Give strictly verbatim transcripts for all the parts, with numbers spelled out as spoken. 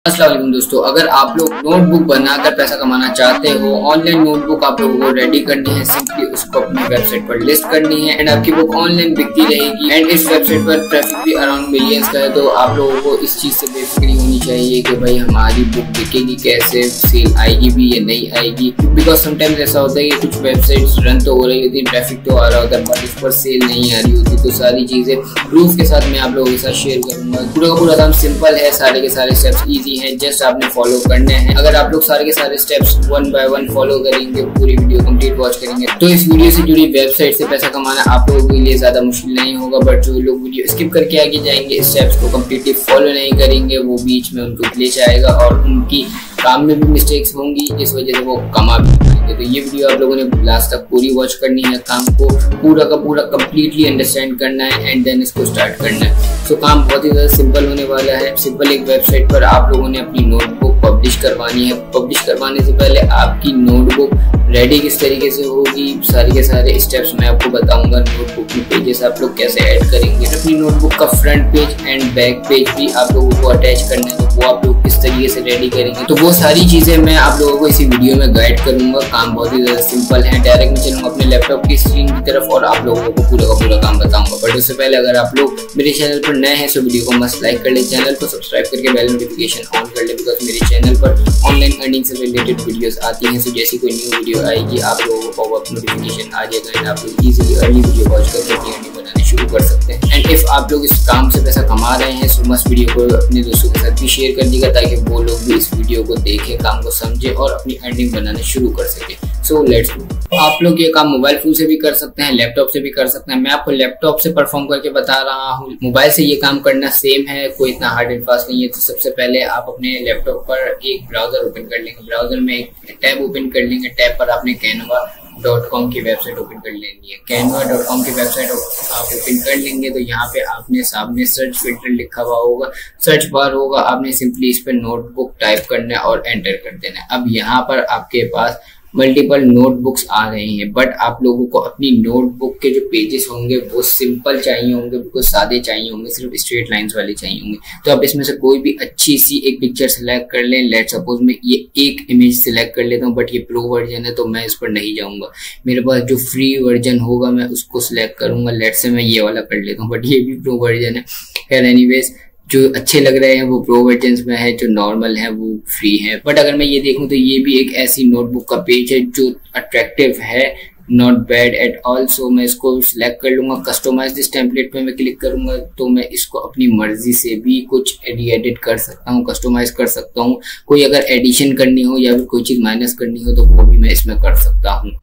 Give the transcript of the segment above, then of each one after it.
अस्सलाम वालेकुम दोस्तों, अगर आप लोग नोटबुक बनाकर पैसा कमाना चाहते हो, ऑनलाइन नोटबुक आप लोगों को रेडी करनी है, सिंपली उसको अपनी वेबसाइट पर लिस्ट करनी है एंड आपकी बुक ऑनलाइन बिकती रहेगी एंड इस वेबसाइट पर ट्रैफिक भी अराउंड मिलियंस का है। तो आप लोगों को इस चीज से बेफिक्री होनी चाहिए कि भाई हमारी बुक बिकेगी कैसे, सेल आएगी भी या नहीं आएगी। बिकॉज समटाइम्स ऐसा होता है कि कुछ वेबसाइट्स रन तो हो रही होती है, ट्रैफिक तो आ रहा होता है, बट इस पर सेल नहीं आ रही होती। तो सारी चीजें प्रूफ के साथ मैं आप लोगों के साथ शेयर करूंगा। पूरा का पूरा काम सिंपल है, सारे के सारे स्टेप्स इजी है, जस्ट आपने फॉलो करने हैं। अगर आप लोग सारे के सारे steps one by one follow करेंगे, पूरी वीडियो कंप्लीट वॉच करेंगे, तो इस वीडियो से जुड़ी वेबसाइट से पैसा कमाना आप लोगों के लिए ज्यादा मुश्किल नहीं होगा। बट जो लोग वीडियो स्किप करके आगे जाएंगे, स्टेप्स को कंप्लीटली फॉलो नहीं करेंगे, वो बीच में उनको ग्लिच आएगा और उनकी काम में भी मिस्टेक्स होंगी, इस वजह से वो कमा भी पाएंगे। तो ये वीडियो आप लोगों ने लास्ट तक पूरी वॉच करनी है, काम को पूरा का पूरा कंप्लीटली अंडरस्टैंड करना है एंड देन इसको स्टार्ट करना है। तो काम बहुत ही ज़्यादा सिंपल होने वाला है। सिंपल एक वेबसाइट पर आप लोगों ने अपनी नोटबुक पब्लिश करवानी है। पब्लिश करवाने से पहले आपकी नोटबुक रेडी किस तरीके से होगी, सारे के सारे स्टेप्स मैं आपको बताऊंगा। नोटबुक में पेजेस आप लोग कैसे ऐड करेंगे, अपनी नोटबुक का front page and back page भी आप लोगों को अटैच करना है, तो वो आप लोग किस तरीके से रेडी करेंगे, तो वो सारी चीजें मैं आप लोगों को इसी वीडियो में गाइड करूंगा। काम बहुत ही ज्यादा सिंपल है। डायरेक्ट मैं चलूंगा अपने लैपटॉप की स्क्रीन की तरफ और आप लोगों को पूरा का पूरा काम बताऊंगा। बट उससे पहले अगर आप लोग मेरे चैनल पर नए हैं तो वीडियो को मस्त लाइक कर ले, चैनल को सब्सक्राइब करके बेल नोटिफिकेशन ऑन कर ले, बिकॉज मेरे चैनल पर ऑनलाइन अर्निंग से रिलेटेड वीडियोस आती हैं। तो जैसी कोई न्यू वीडियो आएगी आप लोगों को पॉपअप नोटिफिकेशन आ जाएगा एंड आप लोग इजीली अर्ली वीडियो वॉच करके अपनी अर्निंग बनाने शुरू कर सकते हैं। एंड इफ आप लोग इस काम से पैसा कमा रहे हैं तो मस्त वीडियो को अपने दोस्तों के साथ भी शेयर कर दीजिएगा, ताकि वो लोग भी इस वीडियो को देखें, काम को समझे और अपनी अर्निंग बनाना शुरू कर सके। So let's go. आप लोग ये काम मोबाइल फोन से भी कर सकते हैं, लैपटॉप से भी कर सकते हैं। मैं आपको लैपटॉप से परफॉर्म करके बता रहा हूँ, मोबाइल से ये काम करना सेम है, कोई इतना हार्ड एंड फास्ट नहीं है। तो सबसे पहले आप अपने लैपटॉप पर एक ब्राउजर ओपन कर लेंगे, ब्राउजर में एक टैब ओपन कर लेंगे। टैब पर आपने कैनवा डॉट कॉम की वेबसाइट ओपन कर लेनी है। कैनवा डॉट कॉम की वेबसाइट आप ओपन कर लेंगे तो यहाँ पे आपने सामने सर्च फिल्टर लिखा हुआ होगा, सर्च बार होगा, आपने सिंपली इस पे नोटबुक टाइप करना है और एंटर कर देना है। अब यहाँ पर आपके पास मल्टीपल नोटबुक्स आ रही हैं, बट आप लोगों को अपनी नोटबुक के जो पेजेस होंगे वो सिंपल चाहिए होंगे, बिल्कुल सादे चाहिए होंगे, सिर्फ स्ट्रेट लाइंस वाले चाहिए होंगे। तो आप इसमें से कोई भी अच्छी सी एक पिक्चर सेलेक्ट कर लें। लेट सपोज मैं ये एक इमेज सेलेक्ट कर लेता हूँ, बट ये प्रो वर्जन है तो मैं इस पर नहीं जाऊंगा। मेरे पास जो फ्री वर्जन होगा मैं उसको सिलेक्ट करूंगा। लेट से मैं ये वाला कर लेता हूँ, बट ये भी प्रो वर्जन है। खैर एनीवेज, जो अच्छे लग रहे हैं वो प्रो वर्जन में है, जो नॉर्मल है वो फ्री है। बट अगर मैं ये देखूं तो ये भी एक ऐसी नोटबुक का पेज है जो अट्रैक्टिव है, not bad at all. So मैं इसको सिलेक्ट कर लूंगा। कस्टमाइज दिस टेम्पलेट पे मैं क्लिक करूंगा तो मैं इसको अपनी मर्जी से भी कुछ एडिट कर सकता हूँ, कस्टमाइज कर सकता हूँ। कोई अगर एडिशन करनी हो या फिर कोई चीज माइनस करनी हो तो वो भी मैं इसमें कर सकता हूँ।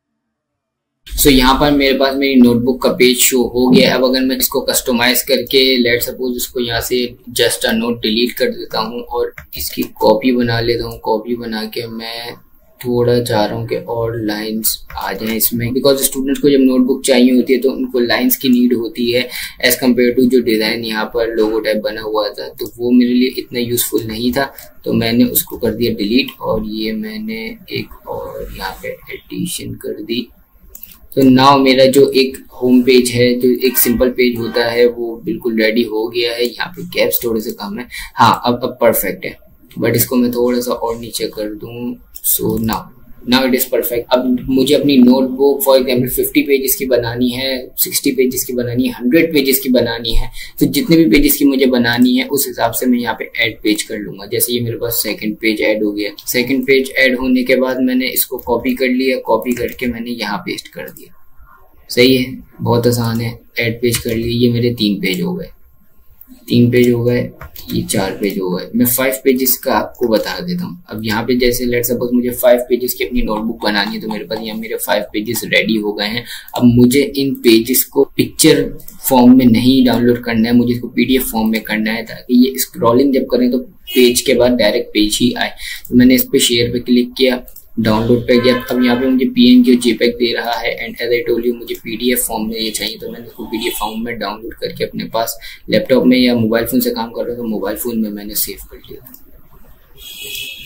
सो so, यहाँ पर मेरे पास मेरी नोटबुक का पेज शो हो गया। अब अगर मैं इसको कस्टमाइज करके लेट सपोज इसको यहाँ से जस्ट अ नोट डिलीट कर देता हूँ और इसकी कॉपी बना लेता हूँ। कॉपी बना के मैं थोड़ा चाह रहा हूँ कि और लाइंस आ जाएं इसमें, बिकॉज स्टूडेंट्स को जब नोटबुक चाहिए होती है तो उनको लाइंस की नीड होती है एज कम्पेयर टू जो डिज़ाइन यहाँ पर लोगो टाइप बना हुआ था, तो वो मेरे लिए इतना यूजफुल नहीं था। तो मैंने उसको कर दिया डिलीट और ये मैंने एक और यहाँ पे एडिशन कर दी। तो नाउ मेरा जो एक होम पेज है, जो एक सिंपल पेज होता है, वो बिल्कुल रेडी हो गया है। यहाँ पे कैप्स थोड़े से कम है, हाँ अब अब परफेक्ट है, बट इसको मैं थोड़ा सा और नीचे कर दूँ। So now now it is perfect. अब मुझे अपनी notebook for example fifty pages की बनानी है, सिक्सटी पेजेस की बनानी है, हंड्रेड पेजेस की बनानी है, तो जितने भी पेजेस की मुझे बनानी है उस हिसाब से मैं यहाँ पे ऐड पेज कर लूंगा। जैसे ये मेरे पास सेकंड पेज ऐड हो गया। सेकंड पेज ऐड होने के बाद मैंने इसको कॉपी कर लिया, कॉपी करके मैंने यहाँ पेस्ट कर दिया। सही है, बहुत आसान है। ऐड पेज कर लिए, ये मेरे तीन पेज हो गए, तीन पेज हो गए, ये चार पेज हो गए। मैं फाइव पेजेस का आपको बता देता हूँ। अब यहाँ पे जैसे लेट सपोज मुझे फाइव पेजेस की अपनी नोटबुक बनानी है, तो मेरे पास यहाँ मेरे फाइव पेजेस रेडी हो गए हैं। अब मुझे इन पेजेस को पिक्चर फॉर्म में नहीं डाउनलोड करना है, मुझे इसको पीडीएफ फॉर्म में करना है, ताकि ये स्क्रॉलिंग जब करें तो पेज के बाद डायरेक्ट पेज ही आए। तो मैंने इस पे शेयर पे क्लिक किया, डाउनलोड पे गया। अब यहाँ पे मुझे पीएनजी और जेपेग दे रहा है and as I told you मुझे पीडीएफ फॉर्म में ये चाहिए, तो मैंने इसको पीडीएफ फॉर्म में डाउनलोड करके अपने पास लैपटॉप में या मोबाइल फोन से काम कर रहा हूँ तो मोबाइल फोन में मैंने सेव कर लिया।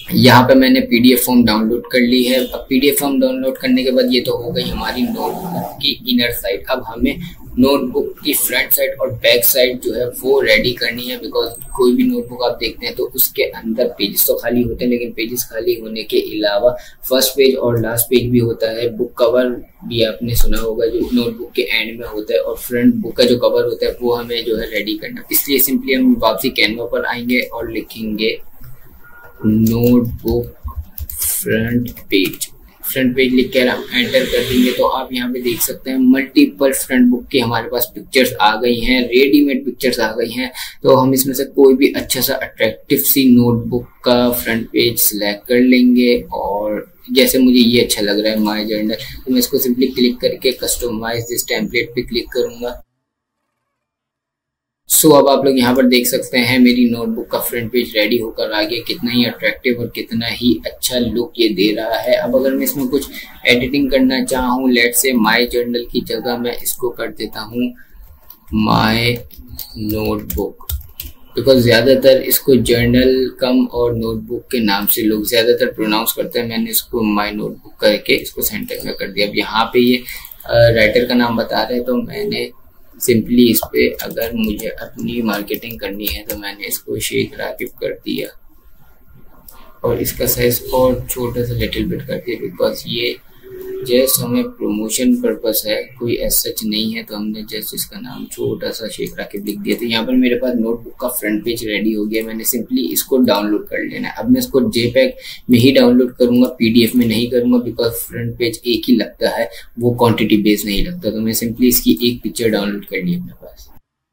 यहाँ पे मैंने पीडीएफ फॉर्म डाउनलोड कर ली है। अब पीडीएफ फॉर्म डाउनलोड करने के बाद ये तो हो गई हमारी नोटबुक की इनर साइड। अब हमें नोटबुक की फ्रंट साइड और बैक साइड जो है वो रेडी करनी है, बिकॉज कोई भी नोटबुक आप देखते हैं तो उसके अंदर पेजेस तो खाली होते हैं, लेकिन पेजेस खाली होने के अलावा फर्स्ट पेज और लास्ट पेज भी होता है। बुक कवर भी आपने सुना होगा जो नोटबुक के एंड में होता है, और फ्रंट बुक का जो कवर होता है वो हमें जो है रेडी करना। इसलिए सिंपली हम वापसी कैनवा पर आएंगे और लिखेंगे notebook front page. Front page लिख कर हम एंटर कर देंगे तो आप यहाँ पे देख सकते हैं मल्टीपल फ्रंट बुक के हमारे पास पिक्चर्स आ गई हैं, रेडीमेड पिक्चर्स आ गई हैं। तो हम इसमें से कोई भी अच्छा सा अट्रैक्टिव सी नोटबुक का फ्रंट पेज सिलेक्ट कर लेंगे, और जैसे मुझे ये अच्छा लग रहा है माय जर्नल, तो मैं इसको सिंपली क्लिक करके कस्टमाइज दिस टेम्पलेट पे क्लिक करूंगा। सो so, अब आप लोग यहाँ पर देख सकते हैं मेरी नोटबुक का फ्रंट पेज रेडी होकर आ गया। कितना ही अट्रैक्टिव और कितना ही अच्छा लुक ये दे रहा है। अब अगर मैं इसमें कुछ एडिटिंग करना चाहूँ, लेट से माय जर्नल की जगह मैं इसको कर देता हूँ माय नोटबुक, बिकॉज ज़्यादातर इसको जर्नल कम और नोटबुक के नाम से लोग ज़्यादातर प्रोनाउंस करते हैं। मैंने इसको माय नोटबुक करके इसको सेंटर में कर दिया। अब यहाँ पे ये राइटर का नाम बता रहे हैं, तो मैंने सिंपली इस पे अगर मुझे अपनी मार्केटिंग करनी है तो मैंने इसको शेख राकिब कर दिया, और इसका साइज और छोटा सा लिटिल बिट कर दिया, बिकॉज ये जस्ट हमें प्रमोशन पर्पस है, कोई ऐसा सच नहीं है। तो हमने जस्ट इसका नाम छोटा सा शेख राकिब लिख दिया। तो यहाँ पर मेरे पास नोटबुक का फ्रंट पेज रेडी हो गया। मैंने सिंपली इसको डाउनलोड कर लेना है। अब मैं इसको जेपैग में ही डाउनलोड करूंगा, पीडीएफ में नहीं करूंगा, बिकॉज फ्रंट पेज एक ही लगता है, वो क्वांटिटी बेस नहीं लगता। तो मैं सिंपली इसकी एक पिक्चर डाउनलोड कर ली अपने पास।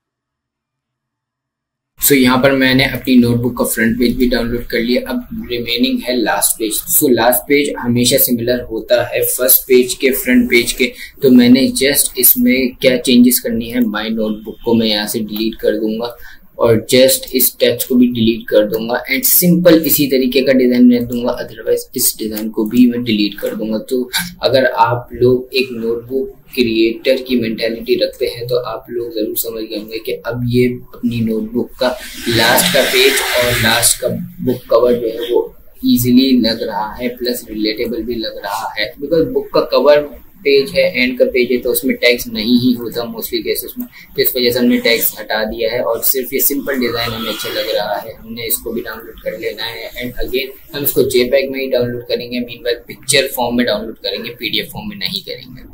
सो so, यहाँ पर मैंने अपनी नोटबुक का फ्रंट पेज भी डाउनलोड कर लिया। अब रिमेनिंग है last page. So last page हमेशा सिमिलर होता है फर्स्ट पेज के फ्रंट पेज के। तो मैंने जस्ट इसमें क्या चेंजेस करनी है, माय नोटबुक को मैं यहाँ से डिलीट कर दूंगा और जस्ट इस टेक्स्ट को भी डिलीट कर दूंगा, एंड सिंपल इसी तरीके का डिजाइन रख दूंगा। अदरवाइज इस डिजाइन को भी मैं डिलीट कर दूंगा। तो अगर आप लोग एक नोटबुक क्रिएटर की मेंटालिटी रखते हैं तो आप लोग जरूर समझ गए होंगे कि अब ये अपनी नोटबुक का लास्ट का पेज और लास्ट का बुक कवर जो है वो इजीली लग रहा है, प्लस रिलेटेबल भी लग रहा है। बिकॉज बुक का कवर पेज है, एंड का पेज है, तो उसमें टैग्स नहीं ही होता मोस्टली केसेस में। तो इस वजह से हमने टैग्स हटा दिया है और सिर्फ ये सिंपल डिजाइन हमें अच्छा लग रहा है। हमने इसको भी डाउनलोड कर लेना है, एंड अगेन हम इसको जेपैग में ही डाउनलोड करेंगे। मीनवाइल पिक्चर फॉर्म में डाउनलोड करेंगे, पीडीएफ फॉर्म में नहीं करेंगे।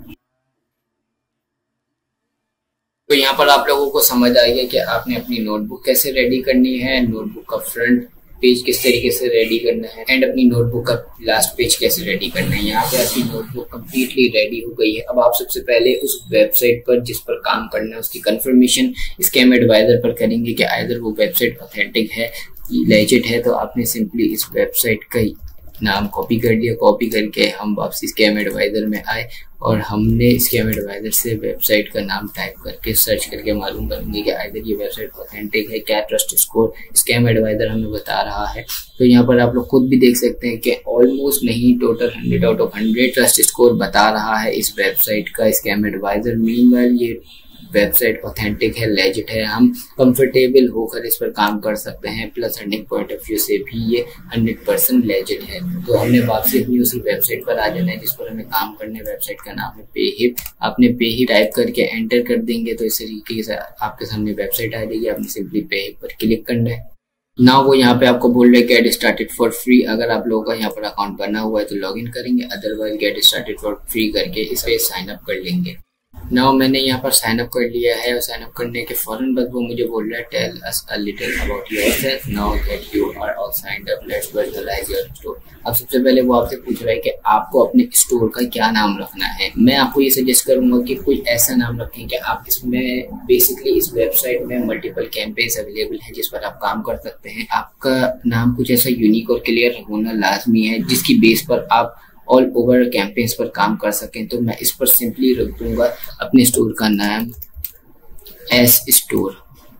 तो यहाँ पर आप लोगों को समझ आ गया कि आपने अपनी नोटबुक कैसे रेडी करनी है, नोटबुक का फ्रंट पेज किस तरीके से रेडी करना है, एंड अपनी नोटबुक का लास्ट पेज कैसे रेडी करना है। यहाँ पे आपकी नोटबुक कंप्लीटली रेडी हो गई है। अब आप सबसे पहले उस वेबसाइट पर जिस पर काम करना है उसकी कंफर्मेशन स्कैम एडवाइजर पर करेंगे कि आइदर वो वेबसाइट ऑथेंटिक है, लेजिट है। तो आपने सिंपली इस वेबसाइट का नाम कॉपी कर लिया। कॉपी करके हम वापसी स्कैम एडवाइजर में आए और हमने स्कैम एडवाइजर से वेबसाइट का नाम टाइप करके सर्च करके मालूम करेंगे कि आइदर ये वेबसाइट ऑथेंटिक है, क्या ट्रस्ट स्कोर स्कैम एडवाइजर हमें बता रहा है। तो यहाँ पर आप लोग खुद भी देख सकते हैं कि ऑलमोस्ट नहीं, total hundred out of hundred trust score बता रहा है इस वेबसाइट का स्कैम एडवाइजर। मीनवाइल ये वेबसाइट ऑथेंटिक है, लेजिट है, हम कंफर्टेबल होकर इस पर काम कर सकते हैं। Plus earning point of view से भी ये हंड्रेड परसेंट लेजिट है। तो हमने वापसी अपनी उसी वेबसाइट पर आ जाना है जिस पर हमें काम करने। वेबसाइट का नाम है पेहिप। आपने पेहिप टाइप करके एंटर कर देंगे तो इस तरीके से आपके सामने वेबसाइट आ जाएगी। आपने सिंपली पेहिप पर क्लिक करना है। ना वो यहाँ पे आपको बोल रहे हैं गेट स्टार्टेड फॉर फ्री। अगर आप लोगों का यहाँ पर अकाउंट बना हुआ है तो लॉग इन करेंगे, otherwise get started for free करके इस पे साइन अप कर लेंगे। नाउ मैंने यहाँ पर साइन अप कर लिया है और साइन अप करने के फौरन बाद वो मुझे बोल रहा है tell us a little about yourself now that you are all signed up, let's virtualize your store. अब सबसे पहले वो आपसे पूछ रहा है कि आपको अपने स्टोर का क्या नाम रखना है। मैं आपको ये सजेस्ट करूंगा कि कोई ऐसा नाम रखें कि आप इसमें बेसिकली इस वेबसाइट में मल्टीपल कैंपेन्स अवेलेबल है जिस पर आप काम कर सकते हैं। आपका नाम कुछ ऐसा यूनिक और क्लियर होना लाजमी है जिसकी बेस पर आप ऑल ओवर कैंपेन्स पर काम कर सकें। तो मैं इस पर सिंपली रख दूंगा अपने स्टोर का नाम S store,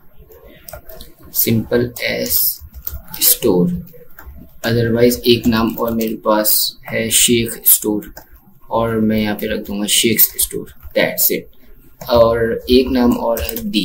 simple S store. Otherwise एक नाम और मेरे पास है शेख स्टोर और मैं यहाँ पे रख दूंगा शेख स्टोर, दैट्स इट। और एक नाम और है दी,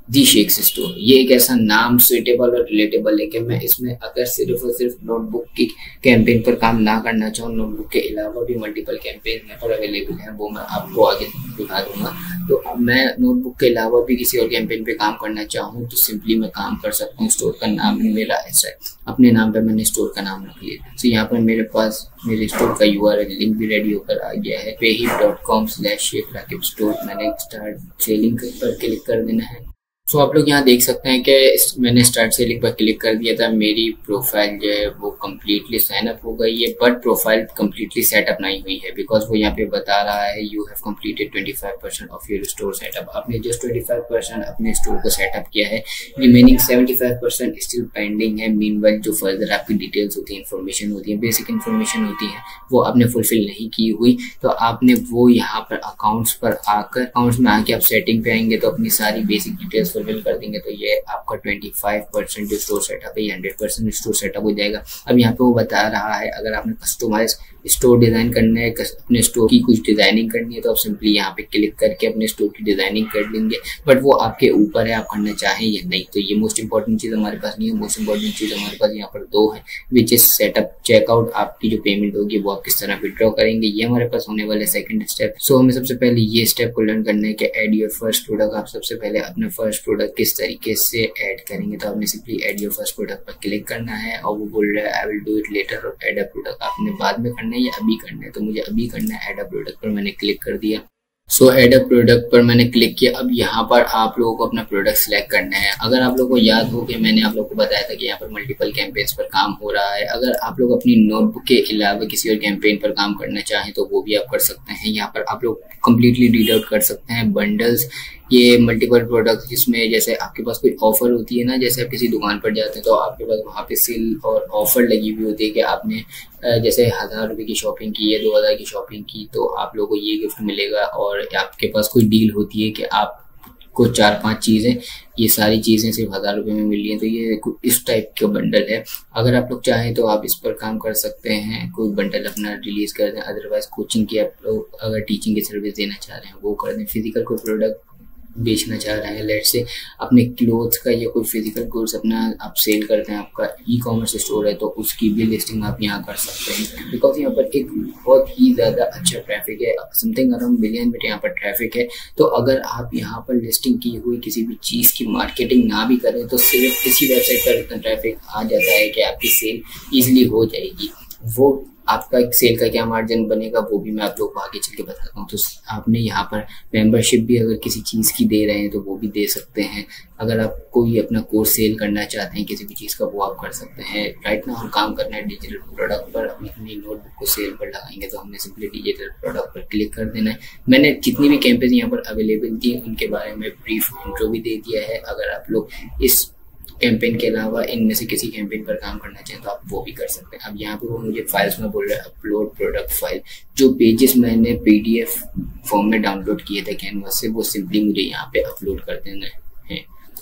दी शेक्स स्टोर। ये एक ऐसा नाम सुइटेबल और रिलेटेबल है कि मैं इसमें अगर सिर्फ और सिर्फ नोटबुक की कैंपेन पर काम ना करना चाहूँ, नोटबुक के अलावा भी मल्टीपल कैंपेन यहाँ पर अवेलेबल है, वो मैं आपको आगे दिखा दूंगा। तो मैं नोटबुक के अलावा भी किसी और कैंपेन पे काम करना चाहूँ तो सिंपली मैं काम कर सकता हूँ। स्टोर का नाम मेरा ऐसा है, अपने नाम पे मैंने स्टोर का नाम रख लिया। तो यहाँ पर मेरे पास मेरे स्टोर का यूआरएल लिंक भी रेडी होकर आ गया है, Payhip dot com slash Sheikh Rakib store. मैंने स्टार्ट सेलिंग पर क्लिक कर देना है। तो आप लोग यहाँ देख सकते हैं कि मैंने स्टार्ट सेलिंग पर क्लिक कर दिया था। मेरी प्रोफाइल जो है वो कम्प्लीटली साइन अप हो गई है, बट प्रोफाइल कम्प्लीटली सेटअप नहीं हुई है, बिकॉज वो यहाँ पे बता रहा है you have completed twenty five percent of your store setup. आपने जस्ट ट्वेंटी फाइव परसेंट अपने स्टोर को सेटअप किया है, remaining seventy five percent still pending है। मीनवाइल जो फर्दर आपकी डिटेल्स होती है, इन्फॉर्मेशन होती है, बेसिक इन्फॉर्मेशन होती है, वो आपने फुलफिल नहीं की हुई। तो आपने वो यहाँ पर अकाउंट्स पर आकर, अकाउंट्स में आके आप सेटिंग पे आएंगे तो अपनी सारी बेसिक डिटेल्स फुलफिल कर देंगे तो ये आपका पच्चीस परसेंट जो स्टोर सेटअप है ये हंड्रेड परसेंट स्टोर सेटअप हो जाएगा। अब यहाँ पे वो बता रहा है अगर आपने कस्टमाइज स्टोर डिजाइन करना है, अपने स्टोर की कुछ डिजाइनिंग करनी है तो आप सिंपली यहाँ पे क्लिक करके अपने स्टोर की डिजाइनिंग कर लेंगे, बट वो आपके ऊपर है आप करना चाहें या नहीं। तो ये मोस्ट इंपॉर्टेंट चीज हमारे पास नहीं है। मोस्ट इंपॉर्टेंट चीज हमारे पास यहाँ पर दो है, विच इज सेटअप चेकआउट। आपकी जो पेमेंट होगी वो आप किस तरह विड्रॉ करेंगे, ये हमारे पास होने वाले सेकंड स्टेप। सो हमें सबसे पहले ये स्टेप को लर्न करना है कि एड योर फर्स्ट प्रोडक्ट। आप सबसे पहले अपना फर्स्ट प्रोडक्ट किस तरीके से ऐड करेंगे, तो आपने simply add your first product पर क्लिक करना है और वो बोल रहा है I will do it later और एड अ प्रोडक्ट। आपने बाद में करना है या अभी करना है, तो मुझे अभी करना है। एड अ प्रोडक्ट पर मैंने क्लिक कर दिया। सो एड अ प्रोडक्ट पर मैंने क्लिक किया। अब यहाँ पर आप लोगों को अपना प्रोडक्ट सिलेक्ट करना है। अगर आप लोगों को याद हो कि मैंने आप लोगों को बताया था कि यहाँ पर मल्टीपल कैंपेन्स पर काम हो रहा है, अगर आप लोग अपनी नोटबुक के अलावा किसी और कैंपेन पर काम करना चाहें तो वो भी आप कर सकते हैं। यहाँ पर आप लोग कंप्लीटली रीड आउट कर सकते हैं बंडल्स, ये मल्टीपल प्रोडक्ट जिसमें जैसे आपके पास कोई ऑफर होती है ना, जैसे आप किसी दुकान पर जाते हैं तो आपके पास वहाँ पे सेल और ऑफर लगी हुई होती है कि आपने जैसे हज़ार रुपये की शॉपिंग की है, दो हज़ार की शॉपिंग की तो आप लोगों को ये गिफ्ट मिलेगा। और आपके पास कोई डील होती है कि आपको चार पांच चीज़ें, ये सारी चीज़ें सिर्फ हज़ार रुपये में मिल रही हैं, तो ये इस टाइप का बंडल है। अगर आप लोग चाहें तो आप इस पर काम कर सकते हैं, कोई बंडल अपना रिलीज कर दें। अदरवाइज कोचिंग की आप लोग अगर टीचिंग की सर्विस देना चाह रहे हैं वो कर दें। फिजिकल कोई प्रोडक्ट बेचना चाह रहे हैं, लेट से अपने क्लोथ्स का या कोई फिजिकल गुड्स अपना आप सेल करते हैं, आपका ई कॉमर्स स्टोर है तो उसकी भी लिस्टिंग आप यहाँ कर सकते हैं। बिकॉज यहाँ पर एक बहुत ही ज़्यादा अच्छा ट्रैफिक है, समथिंग अराउंड मिलियन में यहाँ पर ट्रैफिक है। तो अगर आप यहाँ पर लिस्टिंग की हुई किसी भी चीज़ की मार्केटिंग ना भी करें तो सिर्फ किसी वेबसाइट पर इतना ट्रैफिक आ जाता है कि आपकी सेल ईजिली हो जाएगी। वो आपका एक सेल का क्या मार्जिन बनेगा वो भी मैं आप लोग को आगे चल के बताता हूँ। तो आपने यहाँ पर मेंबरशिप भी अगर किसी चीज़ की दे रहे हैं तो वो भी दे सकते हैं। अगर आप कोई अपना कोर्स सेल करना चाहते हैं किसी भी चीज़ का वो आप कर सकते हैं। राइट ना हम काम करना है डिजिटल प्रोडक्ट पर, अपनी अपनी नोटबुक को सेल पर लगाएंगे तो हमने सिंपली डिजिटल प्रोडक्ट पर क्लिक कर देना है। मैंने जितनी भी कैंपेन यहाँ पर अवेलेबल थी उनके बारे में ब्रीफ इंट्रो भी दे दिया है। अगर आप लोग इस कैंपेन के अलावा इनमें से किसी कैंपेन पर काम करना चाहें तो आप वो भी कर सकते हैं। अब यहाँ पे वो मुझे फाइल्स में बोल रहा है अपलोड प्रोडक्ट फाइल। जो पेजेस मैंने पीडीएफ फॉर्म में डाउनलोड किए थे कैनवास से वो सिंपली मुझे यहाँ पे अपलोड कर देना है।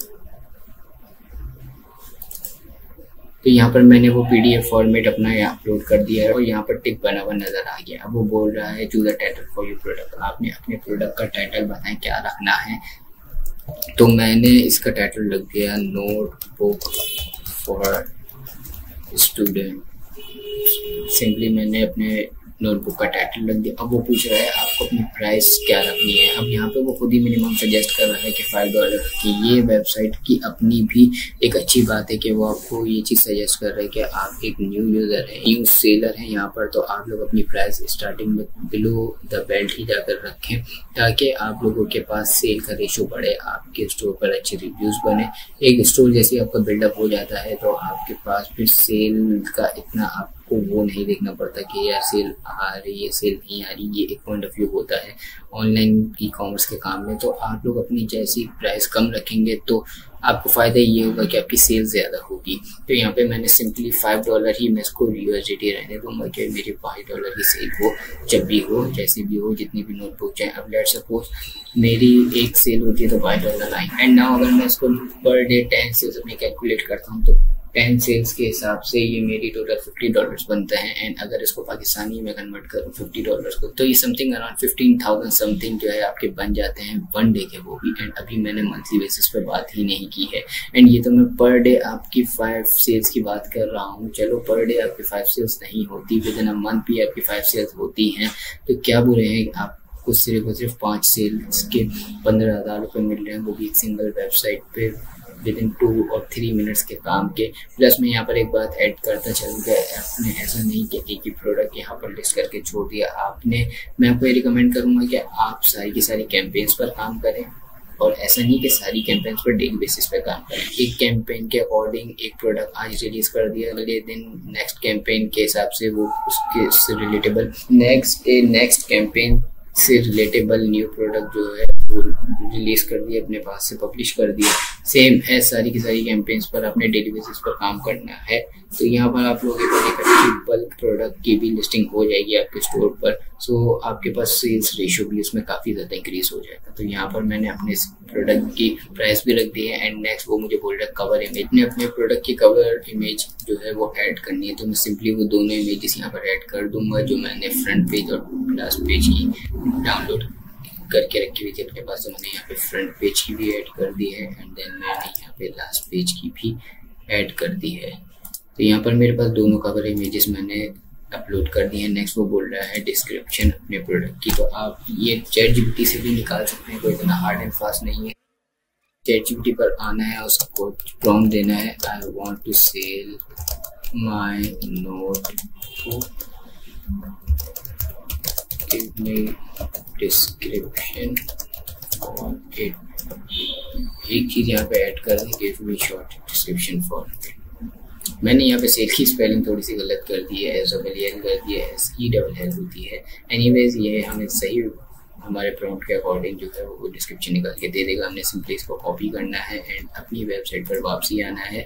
तो यहाँ पर मैंने वो पीडीएफ फॉर्मेट अपना यहाँ अपलोड कर दिया है और यहाँ पर टिक बना हुआ नजर आ गया। अब वो बोल रहा है choose the title for your product. आपने अपने प्रोडक्ट का टाइटल बताएं क्या रखना है, तो मैंने इसका टाइटल लग दिया नोटबुक फॉर स्टूडेंट। सिंपली मैंने अपने नोटबुक का टाइटल लग दिया। अब वो पूछ रहा है आपको अपनी प्राइस क्या रखनी है। अब यहाँ पे वो खुद ही मिनिमम सजेस्ट कर रहा है कि फाइव डॉलर की। ये वेबसाइट की अपनी भी एक अच्छी बात है कि वो आपको ये चीज़ सजेस्ट कर रहा है कि आप एक न्यू यूज़र है, न्यू सेलर है यहाँ पर, तो आप लोग अपनी प्राइस स्टार्टिंग में बिलो द बेल्ट ही जाकर रखें ताकि आप लोगों के पास सेल का रेशो बढ़े, आपके स्टोर पर अच्छे रिव्यूज़ बने। एक स्टोर जैसे आपका बिल्डअप हो जाता है तो आपके पास फिर सेल का इतना आप को वो नहीं देखना पड़ता कि यार सेल आ रही है सेल नहीं आ रही। ये एक पॉइंट ऑफ व्यू होता है ऑनलाइन ई कॉमर्स के काम में। तो आप लोग अपनी जैसी प्राइस कम रखेंगे तो आपको फ़ायदा ये होगा कि आपकी सेल ज़्यादा होगी। तो यहाँ पे मैंने सिंपली फाइव डॉलर ही मैं इसको यूएसडीटी रहने दूंगा कि मेरी फाइव डॉलर की सेल हो जब भी हो, जैसे भी हो, जितनी भी नोटबुक चाहे। अब लेट सपोज मेरी एक सेल होती है तो फाइव डॉलर आई, एंड नाउ अगर मैं इसको पर डे टेन सेल्स अपनी कैलकुलेट करता हूँ तो टेन सेल्स के हिसाब से ये मेरी टोटल फिफ्टी डॉलर्स बनता है। एंड अगर इसको पाकिस्तानी में कन्वर्ट करूँ फिफ्टी डॉलर्स को, तो ये something around fifteen thousand something जो है आपके बन जाते हैं वन डे के, वो भी। एंड अभी मैंने मंथली बेसिस पे बात ही नहीं की है। एंड ये तो मैं पर डे आपकी फाइव सेल्स की बात कर रहा हूँ। चलो पर डे आपकी फाइव सेल्स नहीं होती, विद इन अ मंथ भी आपकी फाइव सेल्स होती हैं, तो क्या बुरे हैं आपको सिर्फ और सिर्फ पाँच सेल्स के पंद्रह हज़ार रुपये मिल रहे हैं, वो भी एक सिंगल वेबसाइट पे विद इन टू और थ्री मिनट्स के काम के। प्लस मैं यहाँ पर एक बात ऐड करता चलूँगा, आपने ऐसा नहीं कि एक ही प्रोडक्ट यहाँ पर लिस्ट करके छोड़ दिया आपने। मैं आपको ये रिकमेंड करूँगा कि आप सारी की सारी कैंपेन्स पर काम करें, और ऐसा नहीं कि सारी कैंपेन्स पर डेली बेसिस पे काम करें। एक कैंपेन के अकॉर्डिंग एक प्रोडक्ट आज रिलीज कर दिया, अगले दिन नेक्स्ट कैंपेन के हिसाब से वो उसके से relatable next day next campaign से रिलेटेबल न्यू प्रोडक्ट जो है वो रिलीज कर दिए, अपने पास से पब्लिश कर दिए। सेम है सारी की सारी कैंपेन्स पर आपने डेली बेसिस पर काम करना है। तो यहाँ पर आप लोगों के बल्क प्रोडक्ट की भी लिस्टिंग हो जाएगी आपके स्टोर पर, सो आपके पास सेल्स रेशियो भी उसमें काफ़ी ज़्यादा इंक्रीज हो जाएगा। तो यहाँ पर मैंने अपने प्रोडक्ट की प्राइस भी रख दी है। एंड नेक्स्ट वो मुझे बोल रहा है कवर इमेज, ने अपने प्रोडक्ट की कवर इमेज जो है वो ऐड करनी है, तो मैं सिंपली वो दोनों इमेजेस यहाँ पर ऐड कर दूंगा जो मैंने फ्रंट पेज और लास्ट पेज की डाउनलोड करके रखी हुई थी अपने पास। तो मैंने यहाँ पे फ्रंट पेज की भी ऐड कर दी है, एंड देन मैंने यहाँ पे लास्ट पेज की भी ऐड कर दी है। तो यहाँ पर मेरे पास दोनों कवर इमेजेस मैंने अपलोड कर दिए हैं। नेक्स्ट वो बोल रहा है डिस्क्रिप्शन अपने प्रोडक्ट की, तो आप ये चैट जीपीटी से भी निकाल सकते हैं, कोई इतना हार्ड एंड फास्ट नहीं है। चैट जीपीटी पर आना है, उसको प्रॉम्प्ट देना है, I want to sell my notebook, give me description for it. एक चीज़ यहाँ पे ऐड कर दें, give me short description for it. मैंने यहाँ पे सेल की स्पेलिंग थोड़ी सी गलत कर दी है, एस डबल एल कर दी है, एस ई डबल एल होती है। एनीवेज ये हमें सही हमारे प्रॉम्प्ट के अकॉर्डिंग जो है वो डिस्क्रिप्शन निकाल के दे देगा। हमने सिंपली इसको कॉपी करना है एंड अपनी वेबसाइट पर वापसी आना है।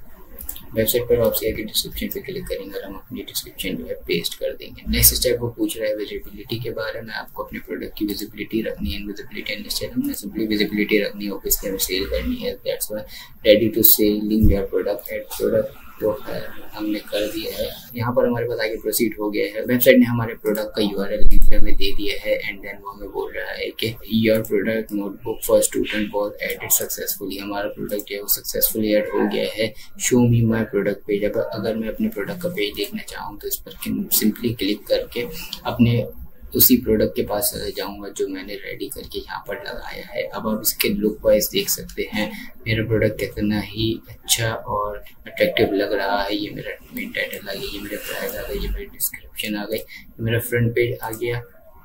वेबसाइट पर वापसी आके डिस्क्रिप्शन पे क्लिक करेंगे और हम अपनी डिस्क्रिप्शन जो है पेस्ट कर देंगे। नेक्स्ट स्टेप वो पूछ रहा है विजिबिलिटी के बारे में, आपको अपने प्रोडक्ट की विजिबिलिटी रखनी है। विजिबिलिटी एंड स्टेप हमने सिंपली विजिबिलिटी रखनी है, ऑब्वियसली हमें सेल करनी है, that's why ready to selling your product at product तो है हमने कर दिया है। यहाँ पर हमारे पास आगे प्रोसीड हो गया है। वेबसाइट ने हमारे प्रोडक्ट का यूआरएल लिंक हमें दे दिया है एंड देन वो हमें बोल रहा है कि your product notebook for student was added successfully. हमारा प्रोडक्ट जो है वो सक्सेसफुली ऐड हो गया है। Show me my product page. अब अगर मैं अपने प्रोडक्ट का पेज देखना चाहूँ तो इस पर सिंपली क्लिक करके अपने उसी प्रोडक्ट के पास जाऊंगा जो मैंने रेडी करके यहाँ पर लगाया है। अब आप इसके लुक वाइज देख सकते हैं मेरा प्रोडक्ट कितना ही अच्छा और अट्रैक्टिव लग रहा है। ये मेरा मेन टाइटल आ गया, ये मेरे प्राइस आ गए, ये मेरी डिस्क्रिप्शन आ गई, ये मेरा फ्रंट पेज आ गया,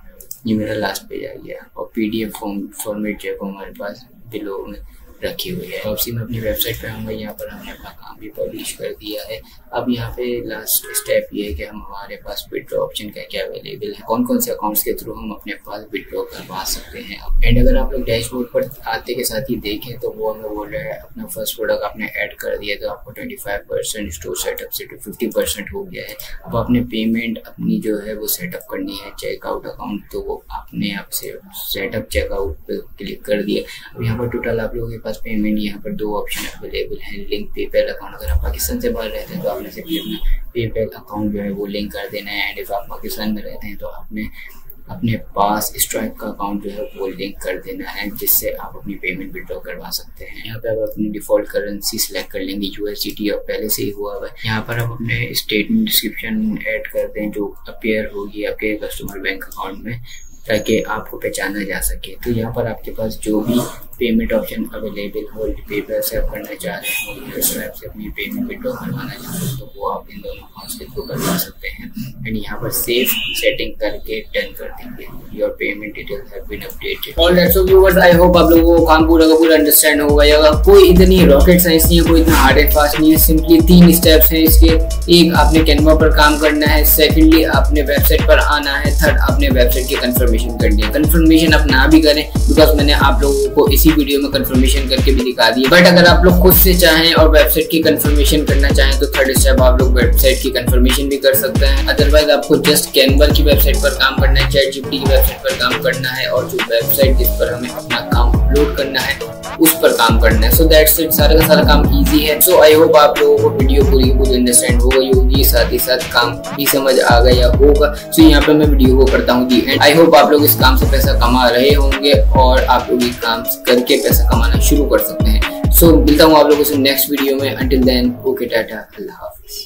ये मेरा लास्ट पेज आ गया और पीडीएफ फॉर्म फॉर्मेट जो है हमारे पास बिलो में रखी हुई है। वापसी में अपनी वेबसाइट पे आऊँगा, यहाँ पर हमने अपना काम भी पब्लिश कर दिया है। अब यहाँ पे लास्ट स्टेप ये है कि हम हमारे पास विड्रॉ ऑप्शन क्या क्या अवेलेबल है, कौन कौन से अकाउंट्स के थ्रू हम अपने पास विड्रॉ करवा सकते हैं। एंड अगर आप लोग डैशबोर्ड पर आते के साथ ही देखें तो वो हमें बोल रहा है अपना फर्स्ट प्रोडक्ट आपने ऐड कर दिया तो आपको twenty five percent store setup से टू फिफ्टी परसेंट हो गया है। अब आपने पेमेंट अपनी जो है वो सेटअप करनी है, चेकआउट अकाउंट, तो वो आपने आपसे सेटअप चेकआउट पे क्लिक कर दिया। अब यहाँ पर टोटल आप लोगों के पास पेमेंट यहाँ पर दो ऑप्शन अवेलेबल है, लिंक पेपैल अकाउंट। अगर आप पाकिस्तान से बाहर रहते हैं तो आपने सिर्फ अपना पेपैल अकाउंट जो है वो लिंक कर देना है। एंड इफ आप पाकिस्तान में रहते हैं तो आपने अपने पास स्ट्राइक का अकाउंट जो है वो लिंक कर देना है, जिससे आप अपनी पेमेंट विड्रॉ करवा सकते हैं। यहाँ पे आप अपनी डिफॉल्ट करेंसी सिलेक्ट कर लेंगे, यूएसडीटी और पहले से ही हुआ हुआ है। यहाँ पर आप अपने स्टेटमेंट डिस्क्रिप्शन ऐड कर दें जो अपीयर होगी आपके कस्टमर बैंक अकाउंट में, ताकि आपको पहचाना जा सके। तो यहाँ पर आपके पास जो भी पेमेंट ऑप्शन अवेलेबल हो, पेपर से आप करना चाह रहे हो, स्ट्राइप से अपनी पेमेंट विड्रॉ करवाना चाहते हो, तो वो आप इन दोनों अकाउंट्स के थ्रू करवा सकते हैं। एंड यहाँ पर सेफ सेटिंग करके डन कर देंगे। Your payment details have been updated. All that's so viewers, I hope आप लोगों को काम पूरा का पूरा अंडरस्टैंड हो गया। कोई इतनी रॉकेट साइंस नहीं है, कोई इतना हार्ड एंड फास्ट नहीं है, सिंपली तीन स्टेप्स हैं इसके। एक, आपने कैनवा पर काम करना है, सेकेंडली आपने वेबसाइट पर आना है, थर्ड आपने वेबसाइट की कंफर्मेशन करनी है। कंफर्मेशन आप ना भी करें बिकॉज मैंने आप लोगों को इसी वीडियो में कंफर्मेशन करके भी दिखा दी। बट अगर आप लोग खुद से चाहें और वेबसाइट की कंफर्मेशन करना चाहें तो थर्ड स्टेप आप लोग वेबसाइट की कंफर्मेशन भी कर सकते हैं। अदरवाइज आपको जस्ट कैनवा की वेबसाइट पर काम करना है, चैट जीपीटी की वेबसाइट पर काम करना है और जो वेबसाइट जिस पर हमें अपना काम अपलोड करना है उस पर काम करना है। सो दैट्स इट, सारा का सारा काम इजी है। सो आई होप आप लोगों को वीडियो पूरी पूरी अंडरस्टैंड हो गई होगी, साथ ही साथ काम भी समझ आ गया होगा। सो यहाँ पे मैं वीडियो को करता हूँ दी एंड। आई होप आप लोग इस काम से पैसा कमा रहे होंगे और आप लोग ये काम करके पैसा कमाना शुरू कर सकते हैं। सो मिलता हूँ आप लोगों से नेक्स्ट वीडियो में। अंटिल देन, ओके, टाटा, अल्लाह हाफिज।